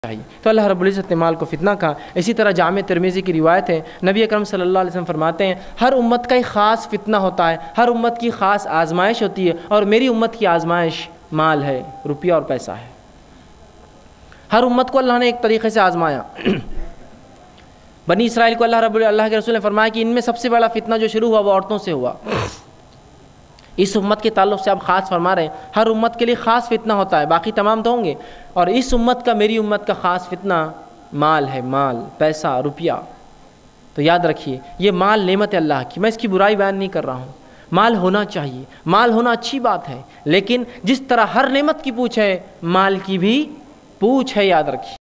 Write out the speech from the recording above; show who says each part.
Speaker 1: चाहिए। तो अल्लाह रब्बुल इज़्ज़त ने माल को फितना कहा। इसी तरह जामे तिरमिज़ी की रिवायत है, नबी अकरम सल्लल्लाहु अलैहि वसल्लम फरमाते हैं हर उम्मत का एक ख़ास फितना होता है, हर उम्मत की ख़ास आजमाइश होती है, और मेरी उम्मत की आजमाइश माल है, रुपया और पैसा है। हर उम्मत को अल्लाह ने एक तरीक़े से आजमाया। बनी इसराइल को अल्लाह के रसूल ने फरमाया कि इनमें सबसे बड़ा फितना जो शुरू हुआ वो औरतों से हुआ। इस उम्मत के ताल्लुक़ से आप ख़ास फरमा रहे हैं, हर उम्मत के लिए ख़ास फितना होता है, बाकी तमाम तो होंगे, और इस उम्मत का, मेरी उम्मत का ख़ास फितना माल है, माल, पैसा, रुपया। तो याद रखिए ये माल नेमत है अल्लाह की, मैं इसकी बुराई बयान नहीं कर रहा हूँ। माल होना चाहिए, माल होना अच्छी बात है, लेकिन जिस तरह हर नेमत की पूछ है, माल की भी पूछ है, याद रखिए।